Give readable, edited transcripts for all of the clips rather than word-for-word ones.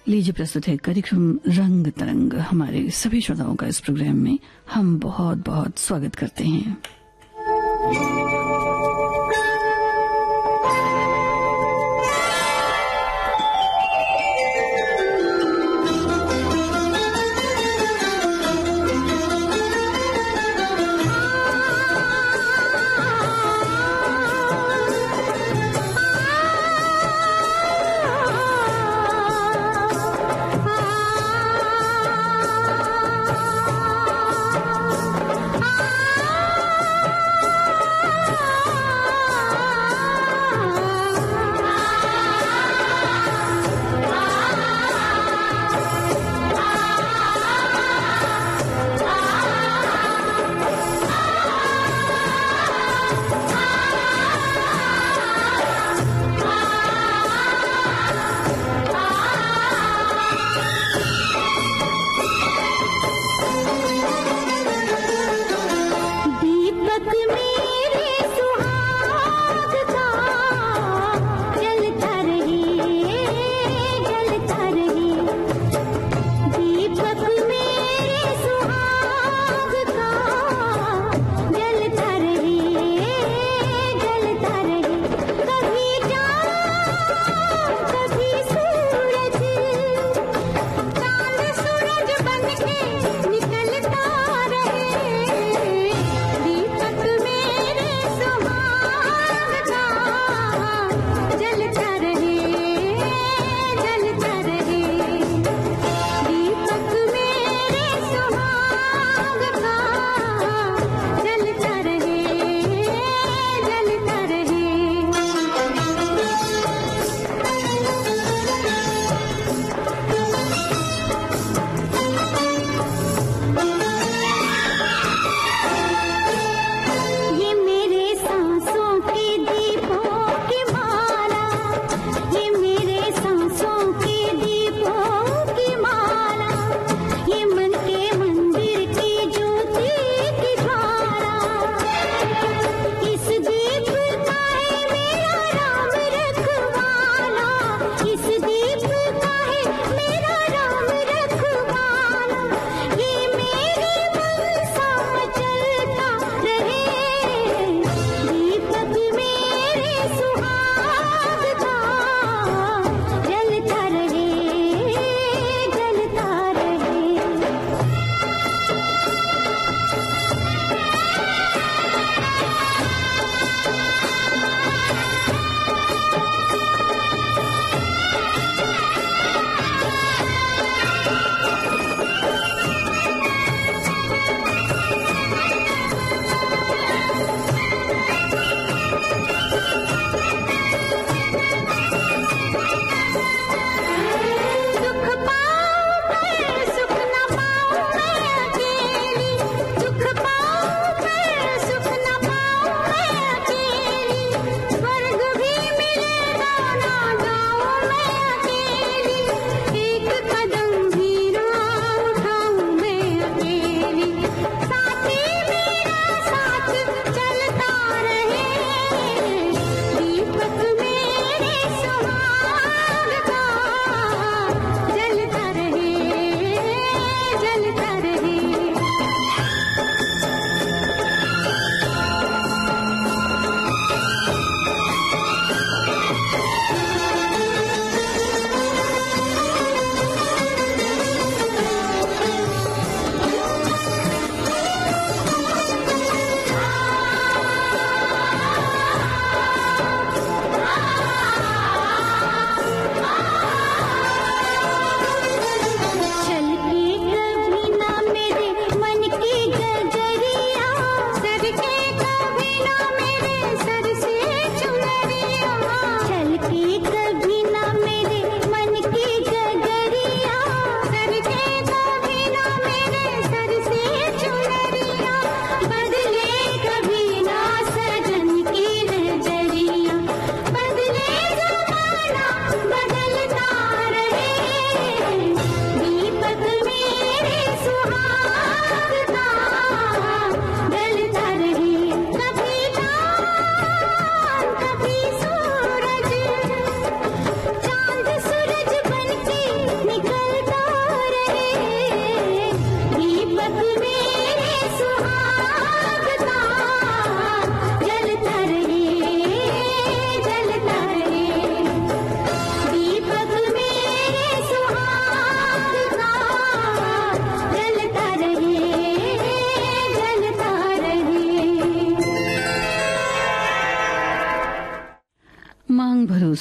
लीजिए प्रस्तुत है कार्यक्रम रंग तरंग। हमारे सभी श्रोताओं का इस प्रोग्राम में हम बहुत बहुत स्वागत करते हैं।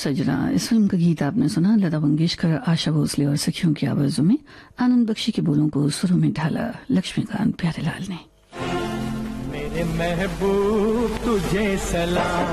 सजना, इस फिल्म का गीत आपने सुना लता मंगेशकर, आशा भोसले और सखियों की आवाजों में। आनंद बख्शी के बोलों को सुरों में ढाला लक्ष्मीकांत प्यारेलाल ने। मेरे महबूब तुझे सलाम,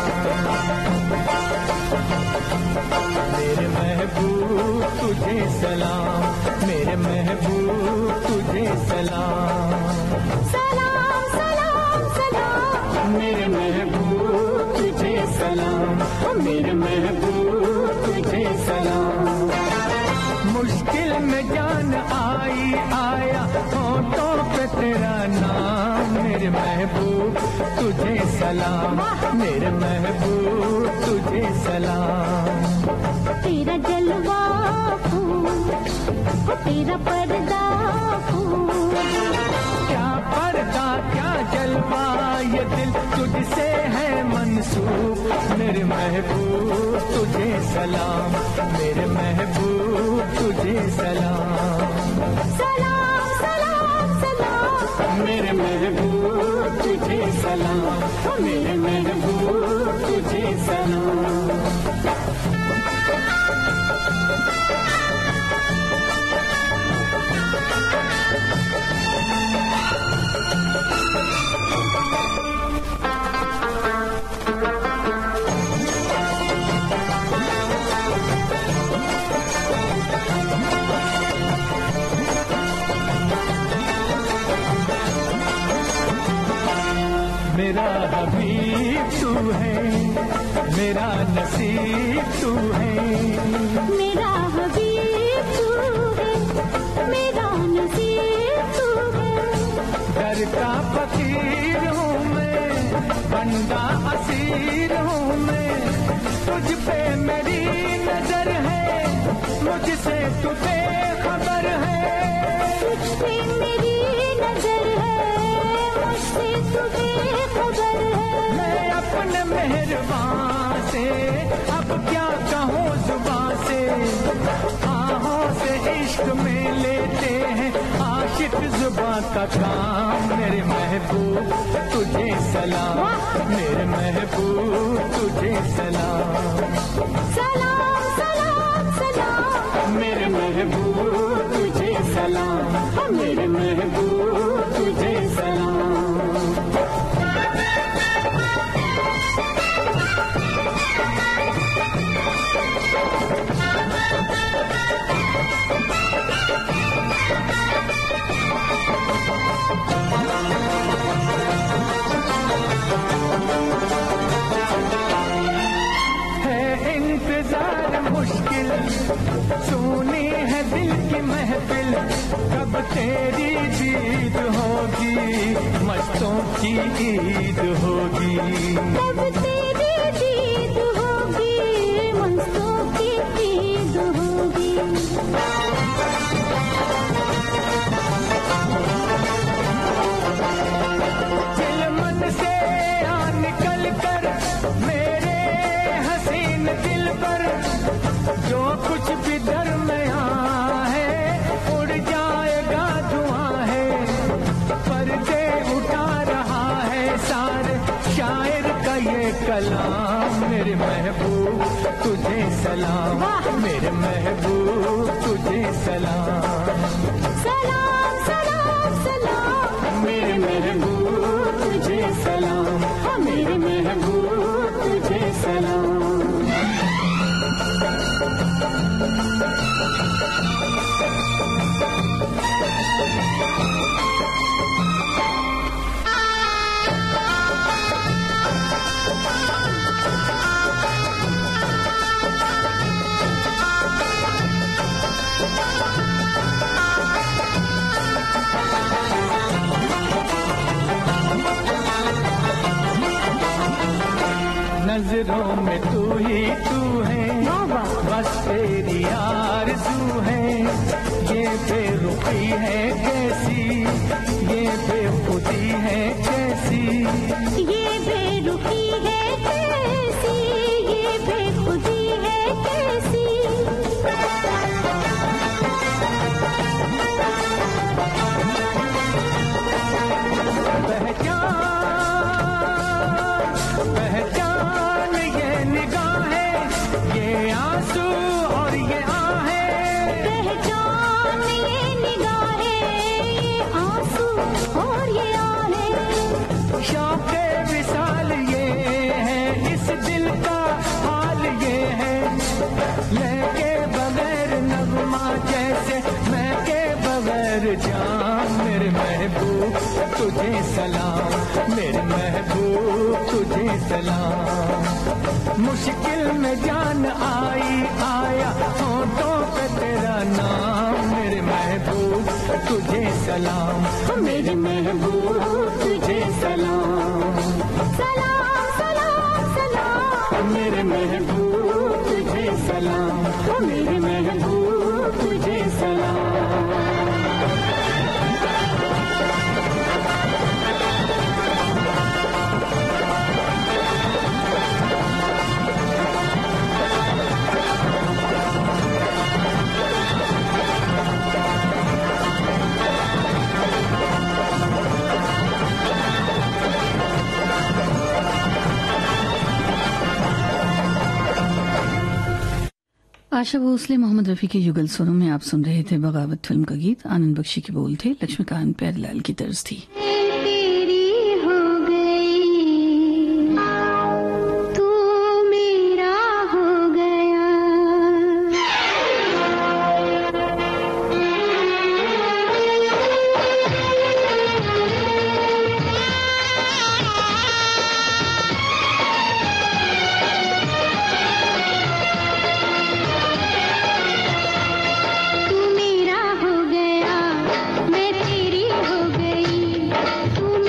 मेरे महबूब तुझे सलाम, मेरे महबूब तुझे सलाम, सलाम सलाम सलाम, मेरे महबूब तुझे सलाम, मेरे महबूब तुझे सलाम। मुश्किल में जान आई आया होठों पे तेरा नाम, मेरे महबूब तुझे सलाम, मेरे महबूब तुझे सलाम। तेरा जलवा फूल, तेरा पर्दा फूल, क्या पर्दा क्या जलवा, ये दिल तुझसे है मंसूब, मेरे महबूब तुझे सलाम, मेरे महबूब तुझे सलाम, सलाम सलाम सलाम, मेरे महबूब तुझे सलाम, मेरे महबूब तुझे सलाम। मेरा हबीब तू है, मेरा नसीब तू है, मेरा हबीब तू है, मेरा नसीब तू है। घर का फकीर हूँ मैं, बंदा असीर हूँ मैं, तुझ पे मेरी नजर है, मुझसे तू बेखबर है, तुझ पे मेरी नजर है, मुझसे तू बेखबर है। मैं अपने मेहरबान से अब क्या कहूँ जुबान से, आहों से इश्क में लेते हैं आशिक जुबां का काम, मेरे महबूब तुझे सलाम, मेरे महबूब तुझे सलाम, सलाम सलाम सलाम, मेरे महबूब तुझे सलाम, मेरे महबूब तुझे सलाम। मुश्किल सुनी है दिल की महफिल, कब तेरी जीत होगी, मस्तों की ईद होगी, कब तेरी जीत होगी, मस्तों की ईद होगी। दिल मन से आ निकल कर मेरे हसीन दिल पर, जो कुछ भी दरमियां है उड़ जाएगा धुआं है, पर्दे उठा रहा है सारे शायर का ये कलाम, मेरे महबूब तुझे सलाम, मेरे महबूब तुझे सलाम, सलाम सलाम सलाम, मेरे महबूब तुझे सलाम, मेरे महबूब तुझे सलाम। नजरों में तू ही तू है, बस तेरी आरज़ू है, ये बेरुखी है कैसी, ये बेखुदी है कैसी, ये बेरुखी है कैसी, ये बेखुदी है कैसी। पहचान ये निगाहें, जान मेरे महबूब तुझे सलाम, मेरे महबूब तुझे सलाम। मुश्किल में जान आई आया होठों पे तेरा नाम, मेरे महबूब तुझे सलाम, मेरे महबूब तुझे सलाम। सलाम सलाम सलाम मेरे महबूब तुझे सलाम, मेरे महबूब तुझे सलाम। आशा भोसले, मोहम्मद रफी के युगल स्वरों में आप सुन रहे थे बगावत फिल्म का गीत। आनंद बख्शी के बोल थे, लक्ष्मीकांत प्यारेलाल की तर्ज थी। तेरी हो गई तू मेरा हो गया, तू मेरा हो गया मैं तेरी हो गई, तू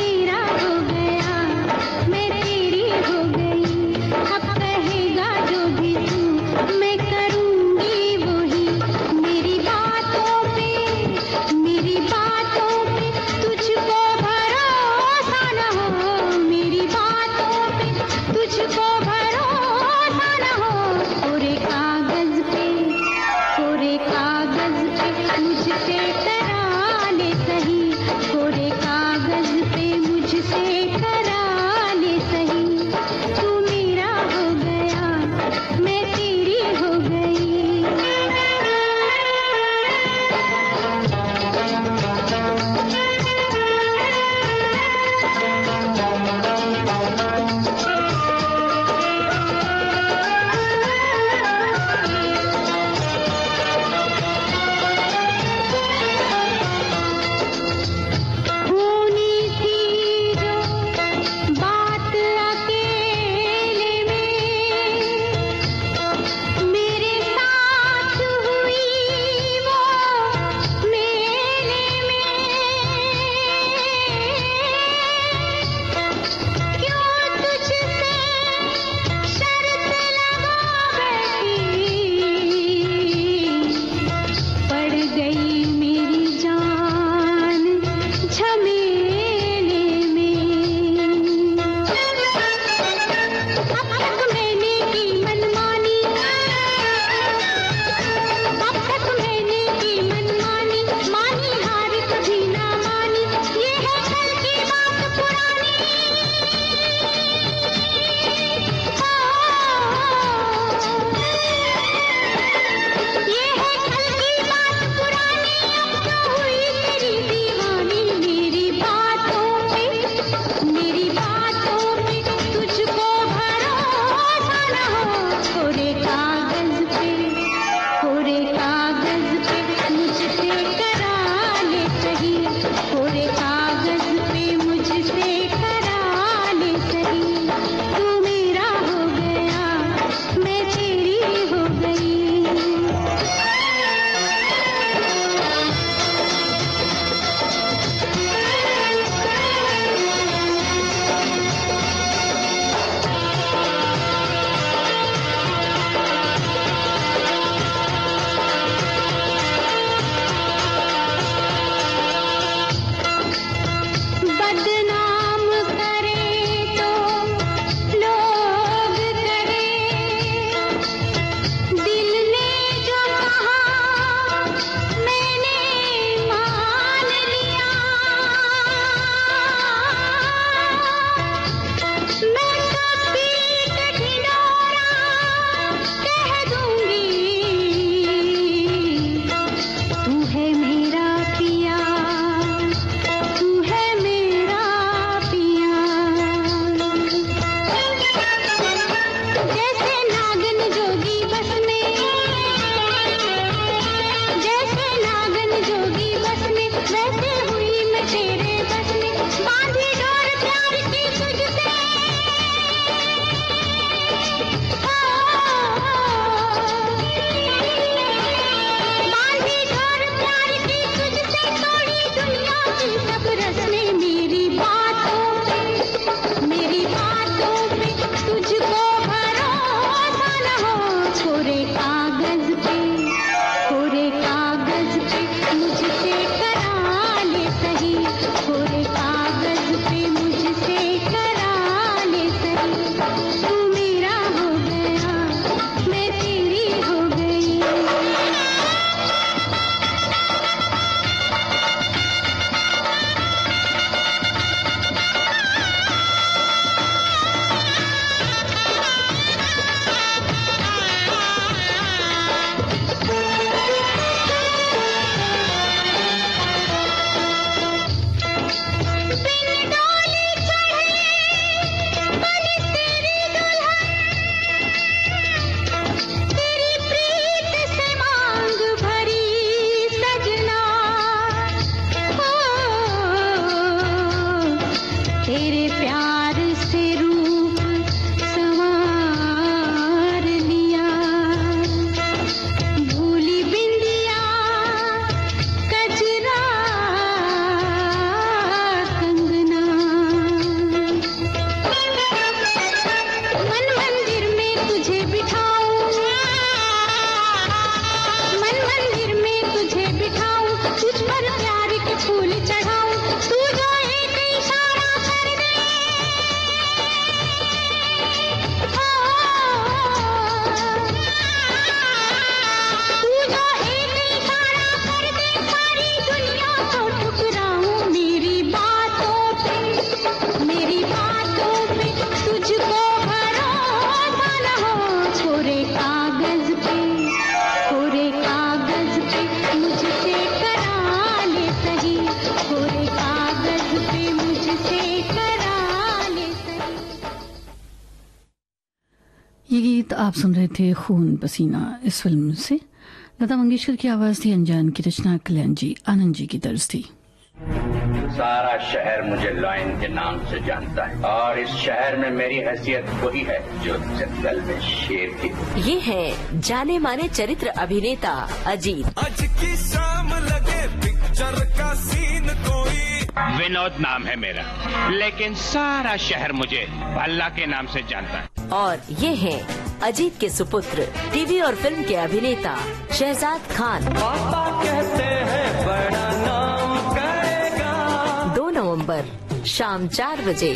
आप सुन रहे थे खून पसीना इस फिल्म से। लता मंगेशकर की आवाज थी, अनजान की रचना कल्याण जी आनंद जी की तर्ज थी। सारा शहर मुझे लॉयन के नाम से जानता है और इस शहर में मेरी हैसियत वही है जो जंगल में शेर की। ये है जाने माने चरित्र अभिनेता अजीत। आज की शाम लगे पिक्चर का सीन कोई। विनोद नाम है मेरा, लेकिन सारा शहर मुझे भल्ला के नाम से जानता है। और ये है अजीत के सुपुत्र टीवी और फिल्म के अभिनेता शहजाद खान। पापा कहते हैं बड़ा नाम करेगा। 2 नवंबर शाम 4 बजे।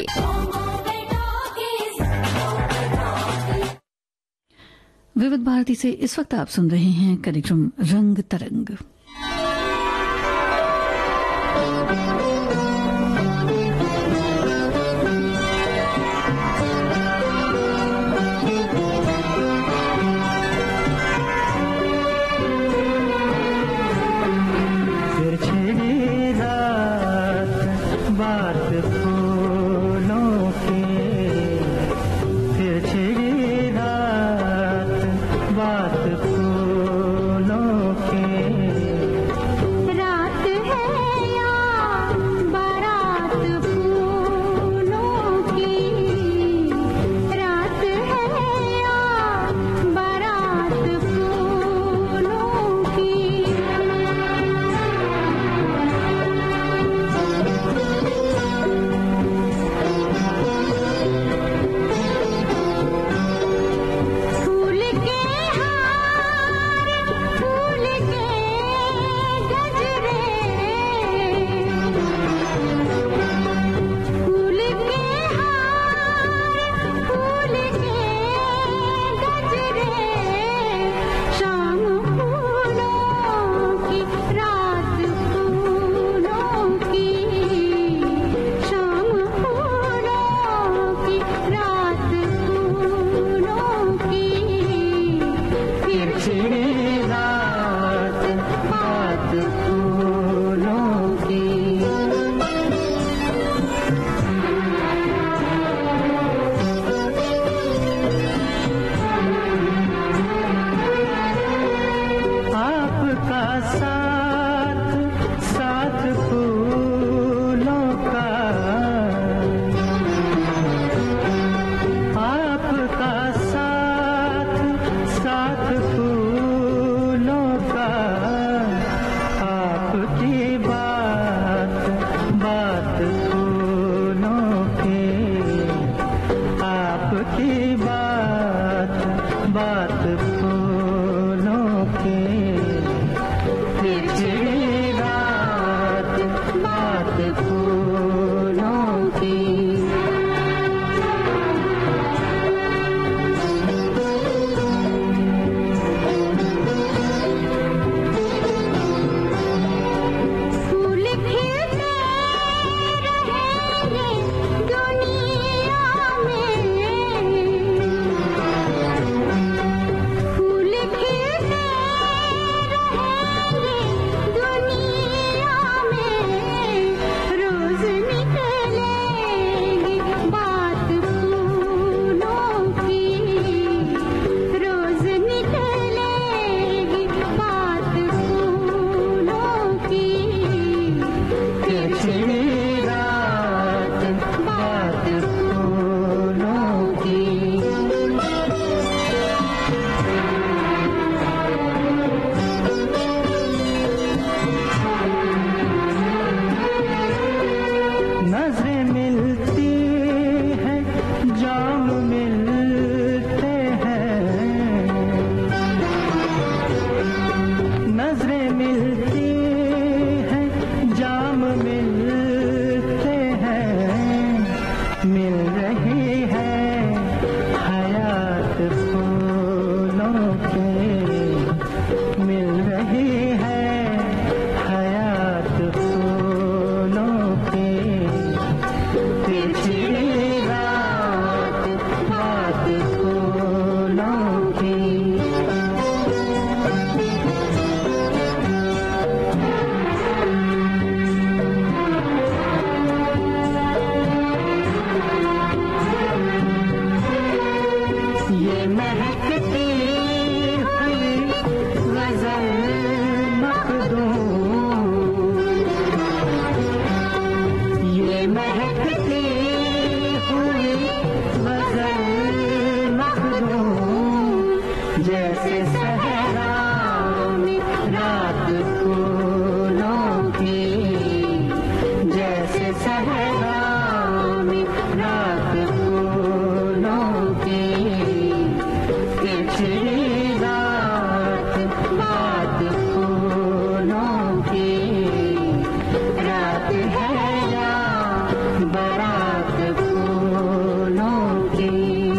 विविध भारती से इस वक्त आप सुन रहे हैं कार्यक्रम रंग तरंग। फूलों की जैसे सहरा में रात फूलों की पिछली रात बात फूलों की रात है या बारात फूलों की।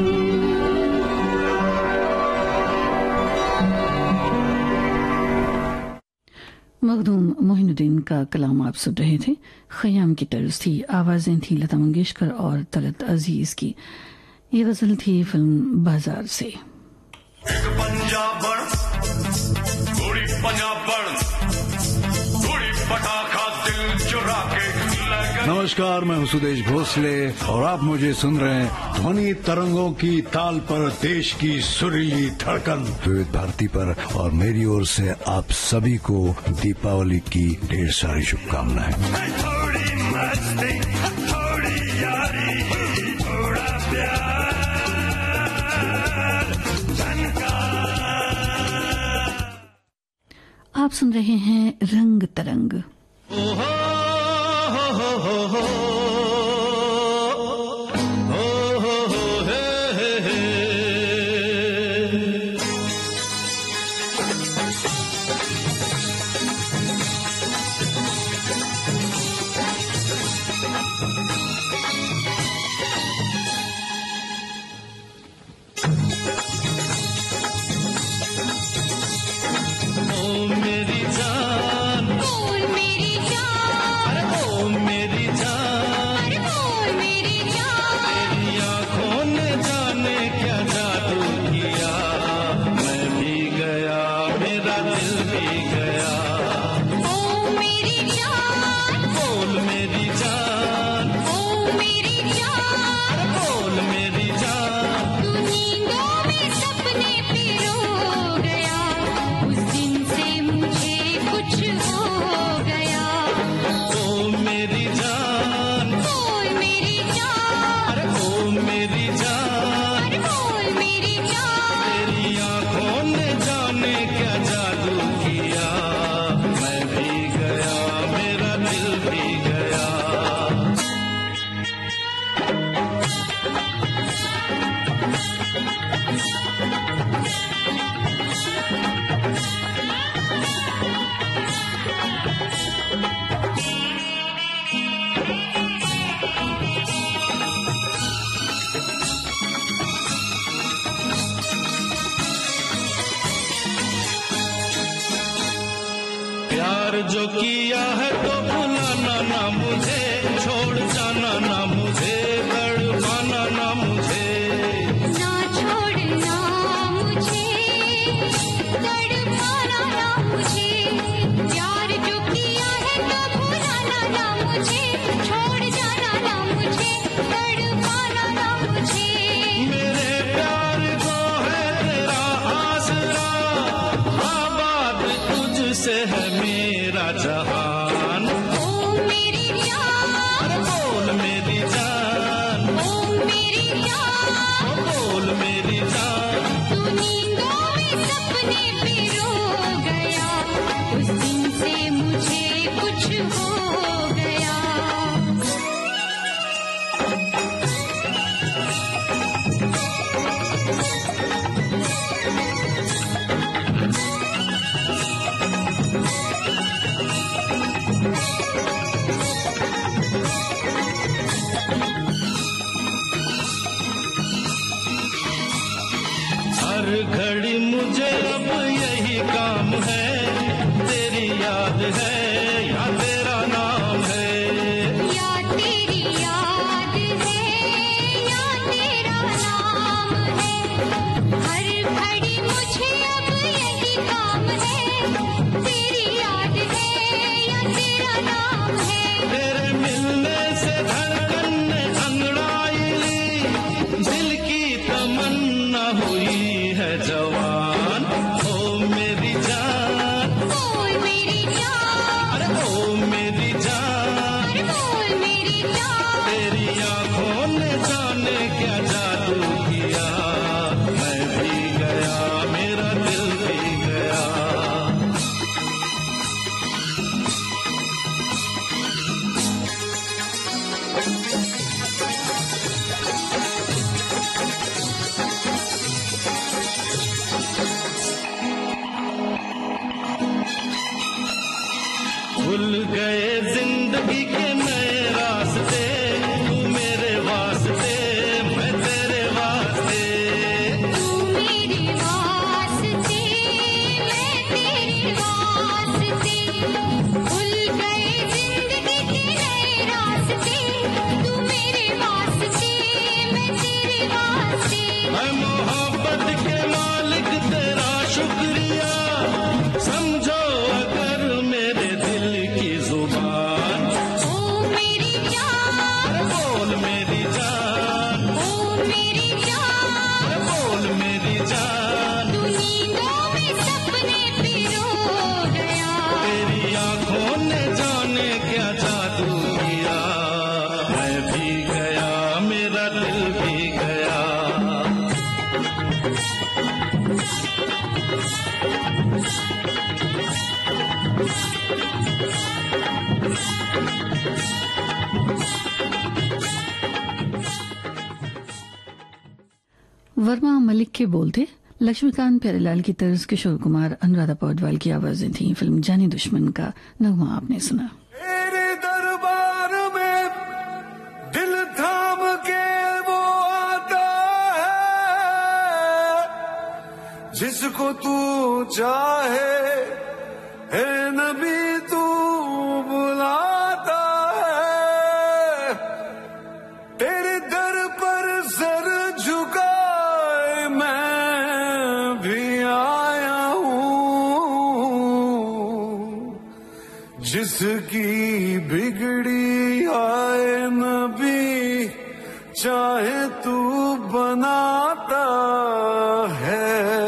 मखदूम मोइनुद्दीन का कलाम आप सुन रहे थे। खयाम की तर्ज थी, आवाजें थी लता मंगेशकर और तलत अजीज की। ये गजल थी फिल्म बाजार से। एक पंजाबण थोड़ी पंजाबण थोड़ी पटाखा दिल चुरा के लगा। नमस्कार, मैं हूं सुदेश भोसले और आप मुझे सुन रहे हैं ध्वनि तरंगों की ताल पर देश की सुरीली धड़कन विविध भारती पर। और मेरी ओर से आप सभी को दीपावली की ढेर सारी शुभकामनाएं। थोड़ी मस्ती थोड़ी यारी थोड़ा प्यार झनकार। आप सुन रहे हैं रंग तरंग। जो किया है तो भुलाना ना मुझे, छोड़ जाना ना मुझे, तड़पाना ना मुझे, ना छोड़ना मुझे, तड़पाना ना मुझे, प्यार जो किया है तो भुलाना ना मुझे, छोड़ जाना ना मुझे, तड़पाना ना मुझे। मेरे प्यार को है तेरा आसरा, आबाद तुझसे है मेरा जहान। ओ मेरी जान, बोल मेरी जान, ओ मेरी जान, बोल मेरी जान। तू नींदों में सपने पिरो गया, उस दिन से मुझे कुछ हो गया। गए जिंदगी के नए रास्ते, तू मेरे वास्ते, मैं तेरे वास्ते। तू मेरे वास्ते, मैं तेरे वास्ते, खुल गए जिंदगी के नए रास्ते, तू मेरे वास्ते, मैं तेरे वास्ते। मैं मोहब्बत के मालिक तेरा शुक्रिया, समझो अगर मेरे दिल की जुबान। ओ मेरी जान, बोल मेरी जान, ओ मेरी जान, बोल मेरी जान। तू नींदों में सपने पिरो गया। तेरी आंखों ने जाने क्या जादू किया, मैं भी गया, मेरा दिल भी गया। वर्मा मलिक के बोल थे, लक्ष्मीकांत प्यारेलाल की तर्ज किशोर कुमार अनुराधा पौडवाल की आवाजें थी। फिल्म जानी दुश्मन का नगमा आपने सुना। तेरे दरबार में दिल थाम के वो आता है, जिसको तू चाहे है नबी तू बुलाता है। तेरे दर पर सर झुकाए मैं भी आया हूँ, जिसकी बिगड़ी आए नबी चाहे तू बनाता है।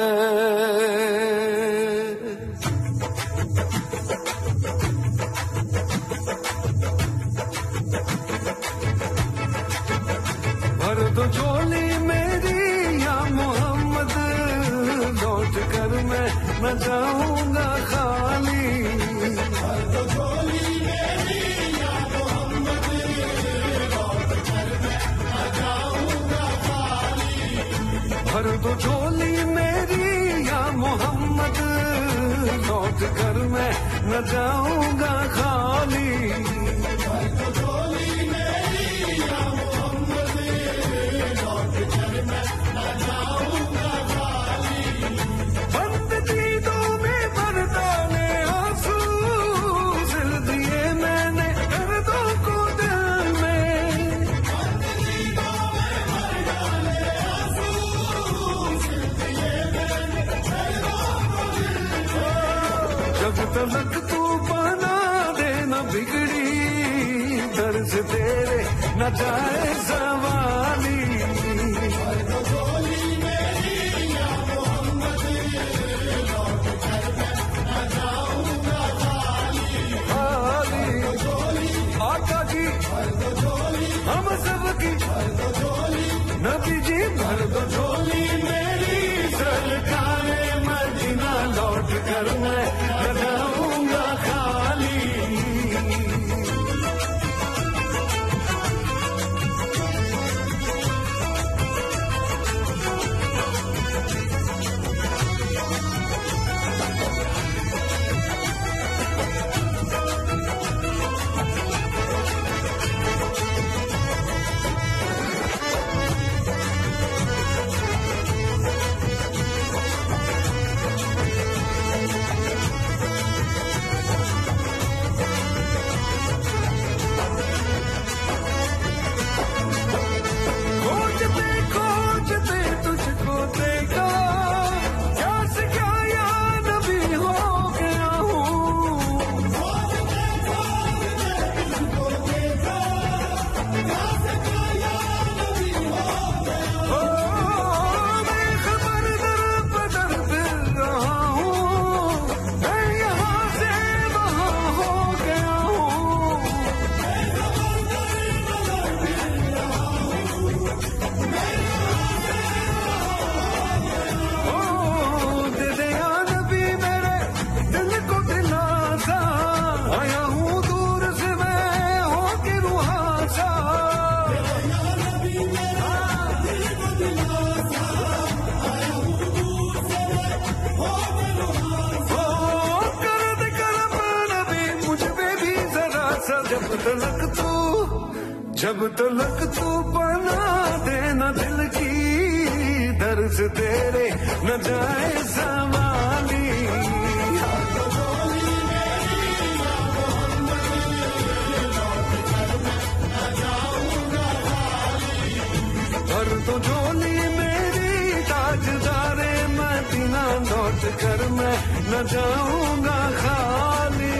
भर दो झोली मेरी या मोहम्मद, लौट कर मैं न जाऊंगा खाली। भर दो झोली मेरी या मोहम्मद, लौट कर मैं न जाऊंगा खाली। भर दो झोली मेरी या मोहम्मद, लौट कर मैं न जाऊंगा खाली। भर दो झोली मेरी या मोहम्मद, लौट कर मैं न जाऊंगा खाली। बंद दीदों में बरसाने आंसू, सिल दिए मैंने दर्दों को दिल में। बंद दीदों में बरसाने आंसू, सिल दिए मैंने दर्दों को दिल में। जब तलक तू बना देना बिगड़ी, दर्द तेरे न जाए सवाली। आका जी हम सबकी नबी जी, भर दो झोली मेरी सरकारे मदीना, लौट कर मैं न जाऊंगा खाली। जब तलक तू बना देना दिल की दर्द तेरे न जाए संभाली भर तो झोली मेरी ताजदारे मदीना लौट कर मैं न जाऊंगा खाली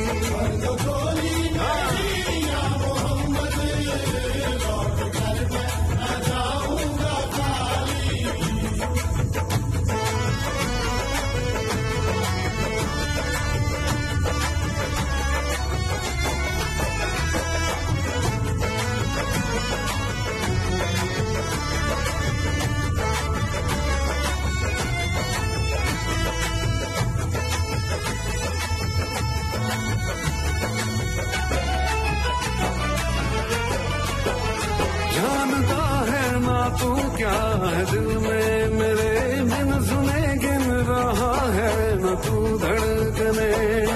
तू क्या है दिल में मेरे बिन सुने गिन रहा है न तू धड़कने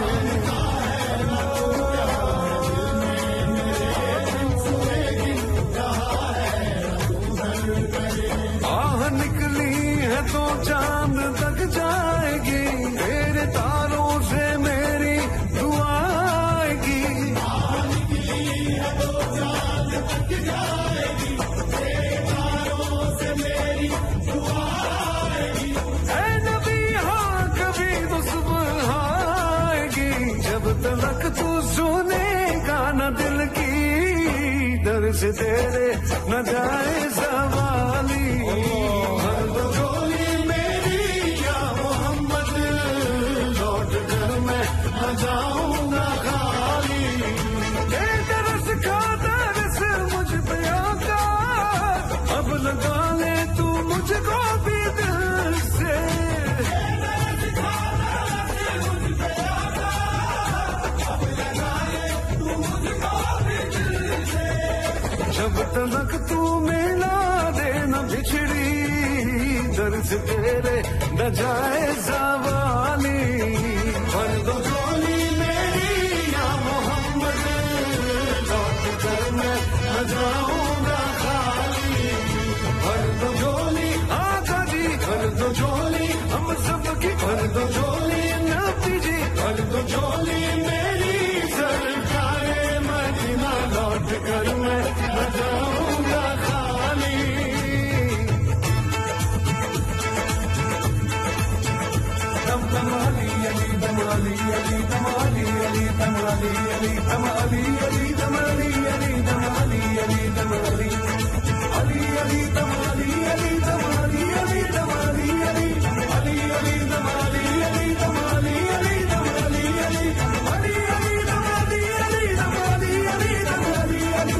आह निकली है तो चांद तक जाएगी तेरे तारों से मेरी दुआ आएगी तलक तू सुनेगा न दिल की दर्द तेरे न जाए सवाली भर दो झोली मेरी या मोहम्मद लौट कर मैं न जाऊंगा खाली तरस का तरस मुझ पे आका अब लगा ले तू मुझको भी दिल से जब तलक तू मिला दे न बिछड़ी दर्द तेरे न जाए सवाली भर दो झोली मेरी या मोहम्मद लौट कर मैं न जाऊंगा खाली भर दो झोली आका जी भर दो झोली हम सबकी भर दो झोली नबी जी भर दो झोली मेरी सरकारे मदीना लौट कर मैं न जाऊंगा खाली दमाली अली दमाली अली दमाली अली दमाली अली दमाली अली दमाली अली दमाली अली दमाली अली अली दमाली अली दमाली अली दमाली अली अली अली दमाली अली दमाली अली दमाली अली अली अली दमाली अली दमाली अली दमाली अली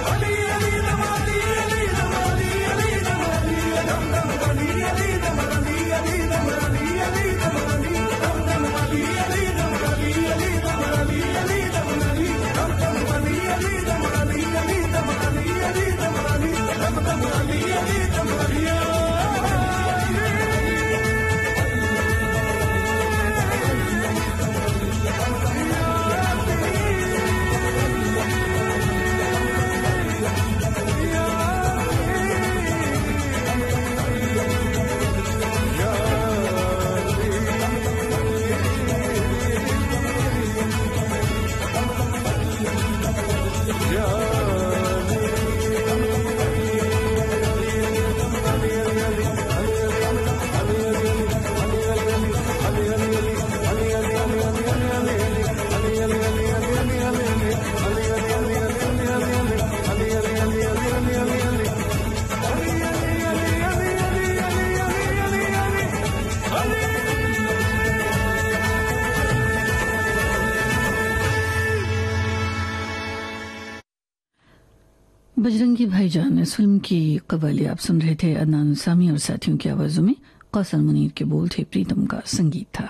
बजरंगी भाईजान इस फिल्म की कव्वाली आप सुन रहे थे। अदनान सामी और साथियों की आवाजों में कौसर मुनीर के बोल थे, प्रीतम का संगीत था।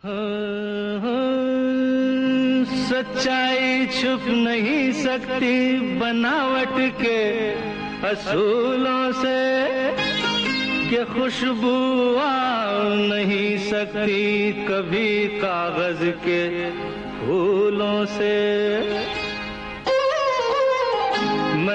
सच्चाई छुप नहीं सकती बनावट के असूलों से, कि खुशबू आ नहीं सकती कभी कागज के फूलों से।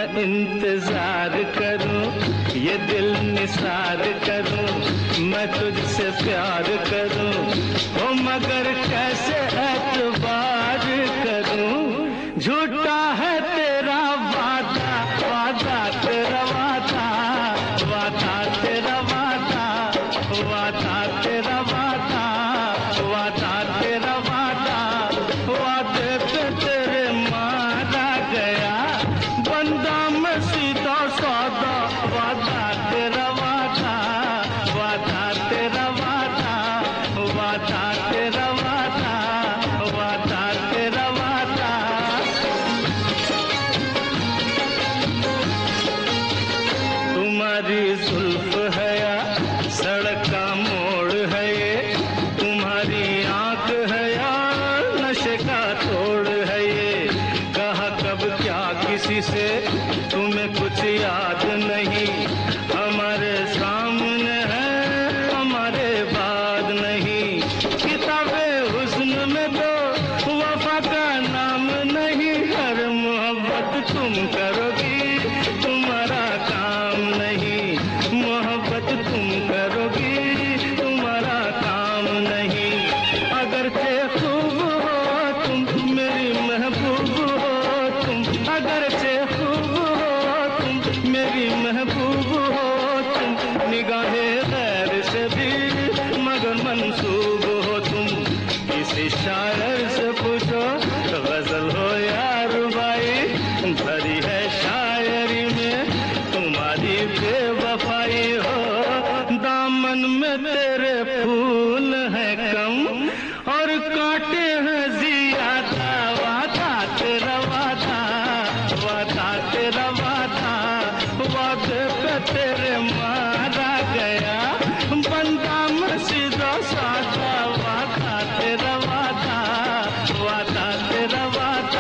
मैं इंतजार करूं, ये दिल निसार करूं, मैं तुझसे प्यार करूं, ओ मगर कैसे एतबार करूं। झूठा है तेरा वादा, वादा तेरा वादा, वादा तेरा वादा, वादा तेरा वादा, वादा तेरा वादा, वादे पे तेरे मारा गया बंदा मैं सीधा सादा। वादा तेरा वादा, वादा तेरा वादा, वादा तेरा वादा, वादा तेरा वादा। तुम्हारी जुल्फ है या सड़क का मोड़ है ये, तुम्हारी आंख है या नशे का तोड़ है ये। कहा कब क्या किसी से तुम्हें कुछ याद नहीं, हमारे सामने है हमारे बाद नहीं। किताबे हुस्न में तो वफा का नाम नहीं, हर मोहब्बत तुम करोगी तुम्हारा काम नहीं, मोहब्बत तुम करोगी तुम्हारा काम नहीं। अगर से खूब हो तुम मेरी महबूब हो तुम, अगर से खूब हो तुम मेरी महबूब हो तुम, निगाहे गैर से भी मगर मंसूब हो तुम। किसी शायर से पूछो गजल हो या रुबाई, भरी है शायरी में तुम्हारी बेवफाई हो। दामन में तेरे फूल है कम और कांटे हैं ज्यादा। वादा तेरा वादा, वादा तेरा वादा, वादे पे तेरे मारा गया बंदा मैं सीधा सादा। वादा तेरा वादा, वादा तेरा वादा।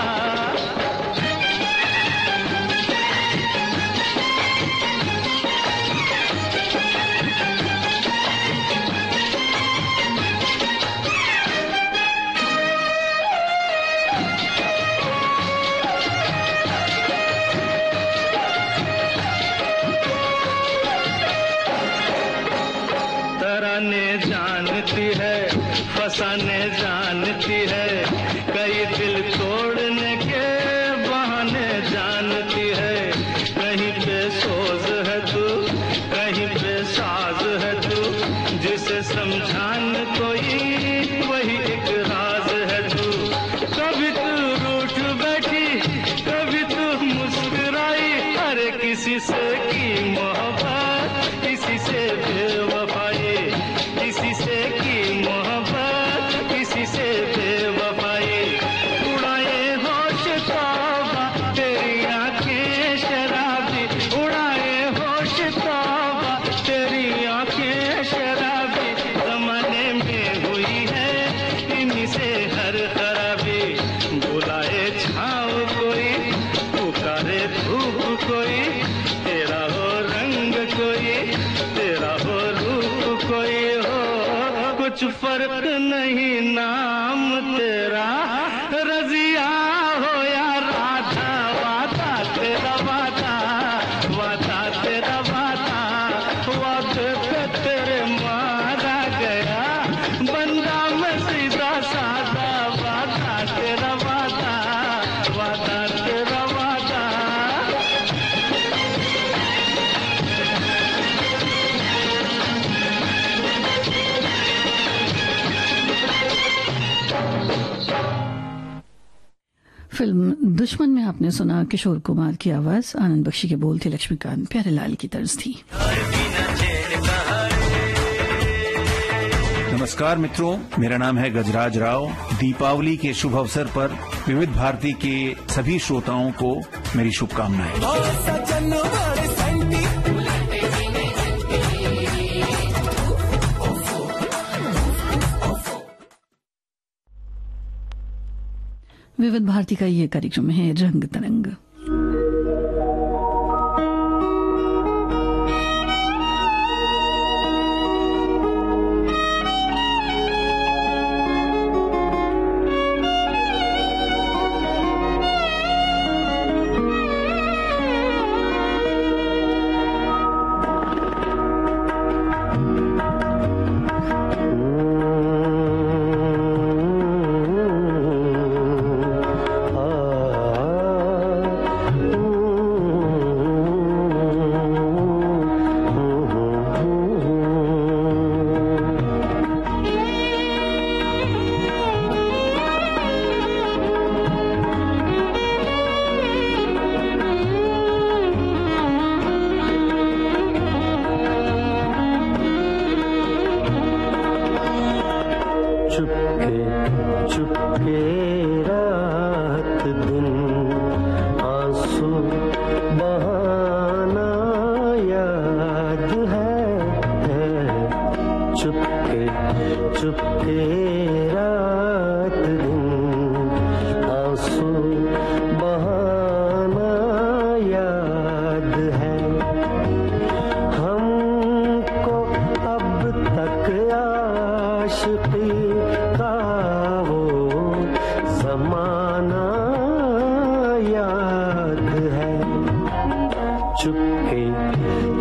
तराने जानती है, फसाने जानती है, कई दिल तोड़ने के बहाने जानती है। कहीं पे सोज है तू, कहीं पे साज है तू, जिसे समझान कोई वही एक राज है तू। कभी तू रूठ बैठी, कभी तू मुस्कुराई, हर किसी से की मोहब्बत, किसी से बेवफाई, किसी से की मोहब्बत, किसी से बेवफाई। उड़ाए होश तौबा तेरी आंखें शराबी, उड़ाए होश तौबा तेरी आंखें शराबी। जमाने में हुई है इन्हीं से हर खराबी। बुलाए छाँव कोई, पुकारे धूप कोई, तेरा हो रंग कोई, तेरा हो रूप कोई हो, कुछ फर्क नहीं नाम तेरा रजिया हो या राधा। वादा तेरा वादा, वादा तेरा वादा, वादे पे तेरे मारा गया बंदा मैं सीधा सादा। वादा तेरा वादा, वादा तेरा वादा। फिल्म दुश्मन में आपने सुना किशोर कुमार की आवाज, आनंद बख्शी के बोल थे लक्ष्मीकांत प्यारेलाल की तर्ज थी। नमस्कार मित्रों, मेरा नाम है गजराज राव। दीपावली के शुभ अवसर पर विविध भारती के सभी श्रोताओं को मेरी शुभकामनाएं। विविध भारती का ये कार्यक्रम है रंग तरंग।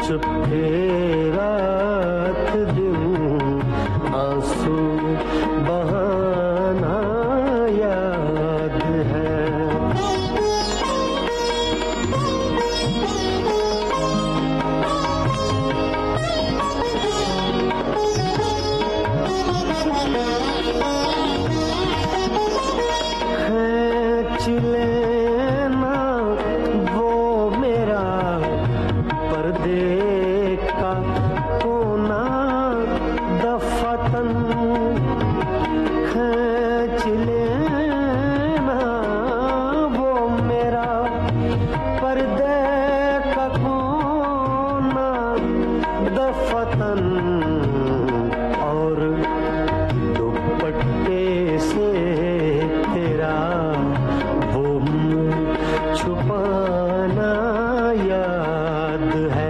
चुपके रात दिन आंसू बहाना याद है। खींच लेना वो मेरा पर्दे का कोना दफातन, खींच लेना वो मेरा पर्दे का कोना दफातन, और दुपट्टे से तेरा वो मुंह छुपाना याद है।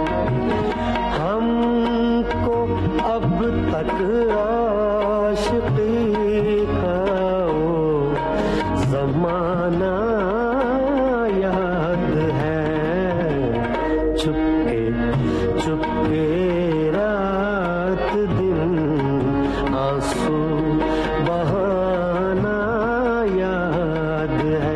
हमको अब तक आशिकी का वो जमाना याद है। चुपके चुपके रात दिन आंसू बहाना याद है।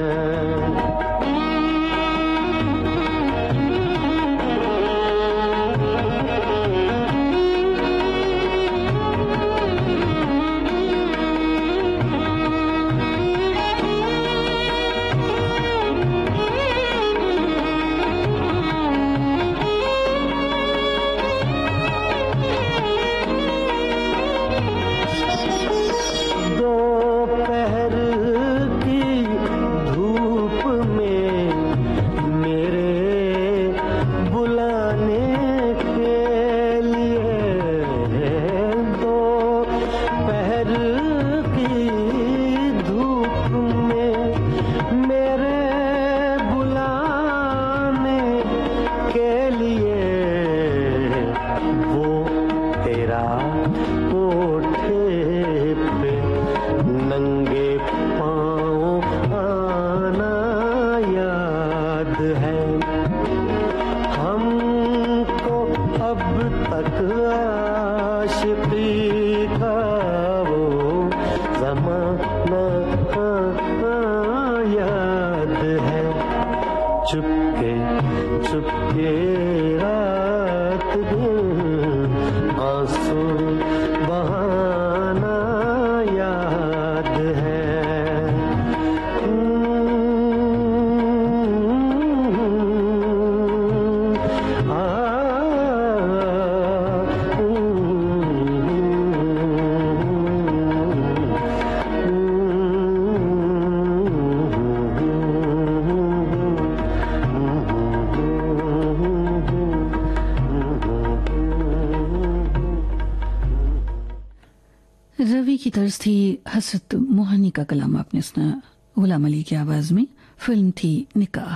दोपहर की धूप में मेरे बुलाने के लिए, दोपहर की धूप में मेरे बुलाने के लिए, वो तेरा कोठे पे नंगे पाँव आना याद है। हमको अब तक आशिकी का वो जमाना याद है। चुपके चुपके रात दिन आंसू बहाना याद है। रवि की तर्ज थी, हसरत मोहानी का कलाम आपने सुना गुलाम अली की आवाज में। फिल्म थी निकाह।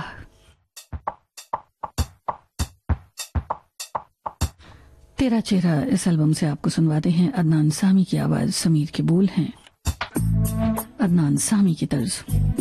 तेरा चेहरा इस एल्बम से आपको सुनवाते हैं। अदनान सामी की आवाज, समीर के बोल हैं। अदनान सामी की तर्ज।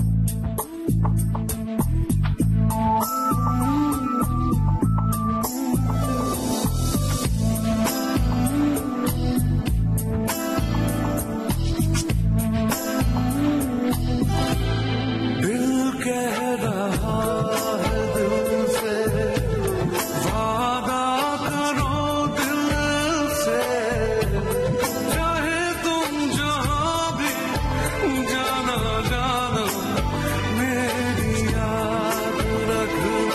दिल कह रहा है दिल से, वादा करो दिल से, चाहे तुम जहाँ भी जाना जाना, मेरी याद रखना।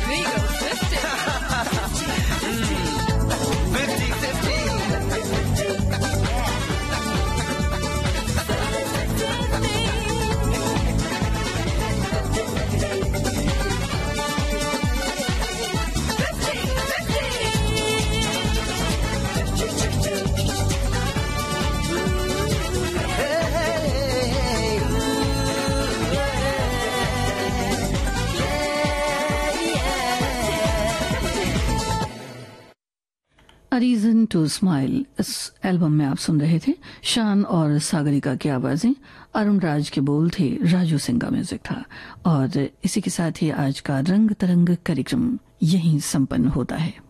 A Reason to Smile इस एल्बम में आप सुन रहे थे शान और सागरिका की आवाजें, अरुण राज के बोल थे, राजू सिंह का म्यूजिक था। और इसी के साथ ही आज का रंग तरंग कार्यक्रम यहीं संपन्न होता है।